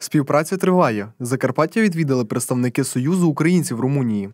Співпраця триває. Закарпаття відвідали представники Союзу українців Румунії.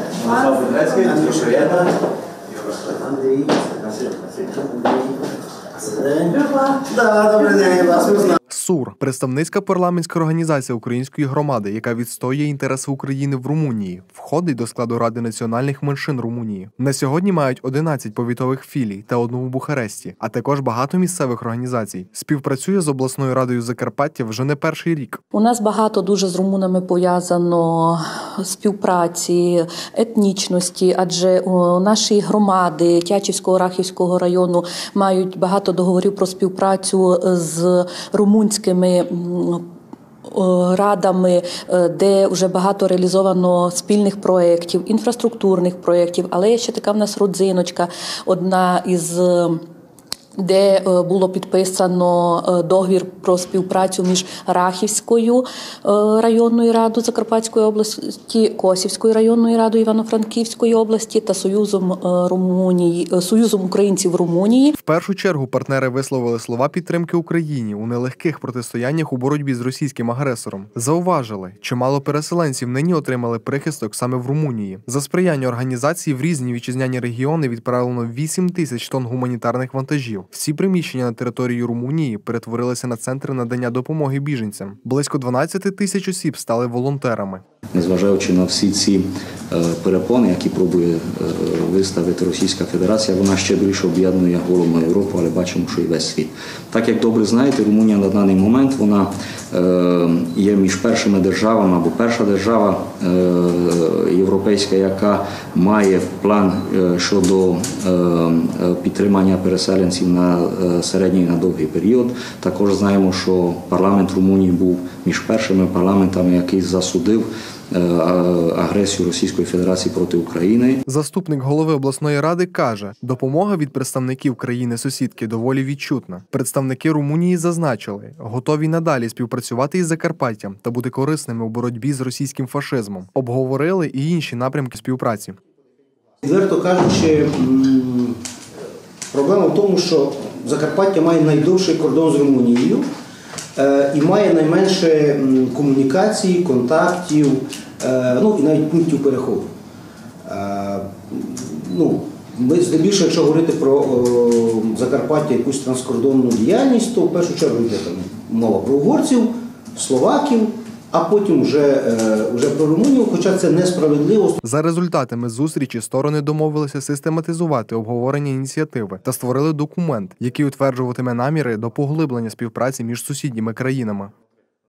СУР – представницька парламентська організація української громади, яка відстоює інтереси України в Румунії, входить до складу Ради національних меншин Румунії. На сьогодні мають 11 повітових філій та одну в Бухаресті, а також багато місцевих організацій. Співпрацює з обласною радою Закарпаття вже не перший рік. У нас багато дуже з румунами пов'язано співпраці, етнічності, адже наші громади Тячівського, Рахівського району мають багато договорів про співпрацю з румунськими радами, де вже багато реалізовано спільних проєктів, інфраструктурних проєктів, але є ще така в нас родзиночка, одна із де було підписано договір про співпрацю між Рахівською районною радою Закарпатської області, Косівською районною радою Івано-Франківської області та Союзом українців Румунії. В першу чергу партнери висловили слова підтримки Україні у нелегких протистояннях у боротьбі з російським агресором. Зауважили, чимало переселенців нині отримали прихисток саме в Румунії. За сприяння організації в різні вітчизняні регіони відправлено 8 тисяч тонн гуманітарних вантажів. Всі приміщення на території Румунії перетворилися на центри надання допомоги біженцям. Близько 12 тисяч осіб стали волонтерами. Незважаючи на всі ці перепони, які пробує виставити Російська Федерація, вона ще більше об'єднує головну Європу, але бачимо, що і весь світ. Так як добре знаєте, Румунія на даний момент вона є між першими державами, або перша держава європейська, яка має план щодо підтримання переселенців на середній і на довгий період. Також знаємо, що парламент Румунії був між першими парламентами, який засудив агресію Російської Федерації проти України. Заступник голови обласної ради каже, допомога від представників країни-сусідки доволі відчутна. Представники Румунії зазначили, готові надалі співпрацювати із Закарпаттям та бути корисними у боротьбі з російським фашизмом. Обговорили і інші напрямки співпраці. Відверто кажучи, проблема в тому, що Закарпаття має найдовший кордон з Румунією і має найменше комунікацій, контактів, і навіть пунктів переходу. Ми здебільшого, якщо говорити про Закарпаття, якусь транскордонну діяльність, то в першу чергу йде мова про угорців, словаків, а потім вже про Румунію, хоча це несправедливо. За результатами зустрічі сторони домовилися систематизувати обговорення ініціативи та створили документ, який утверджуватиме наміри до поглиблення співпраці між сусідніми країнами.